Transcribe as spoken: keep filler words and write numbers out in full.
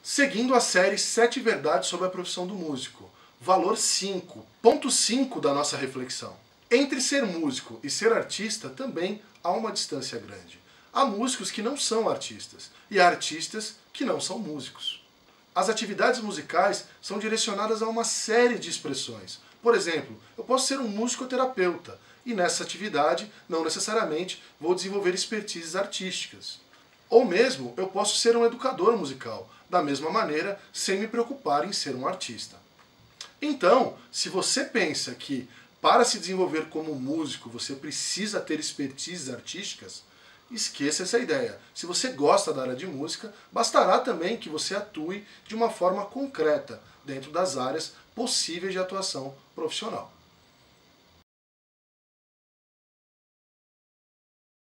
Seguindo a série Sete Verdades sobre a Profissão do Músico, valor cinco, ponto cinco da nossa reflexão. Entre ser músico e ser artista também há uma distância grande. Há músicos que não são artistas e há artistas que não são músicos. As atividades musicais são direcionadas a uma série de expressões. Por exemplo, eu posso ser um musicoterapeuta e nessa atividade não necessariamente vou desenvolver expertises artísticas. Ou mesmo eu posso ser um educador musical, da mesma maneira, sem me preocupar em ser um artista. Então, se você pensa que para se desenvolver como músico você precisa ter expertises artísticas, esqueça essa ideia. Se você gosta da área de música, bastará também que você atue de uma forma concreta dentro das áreas possíveis de atuação profissional.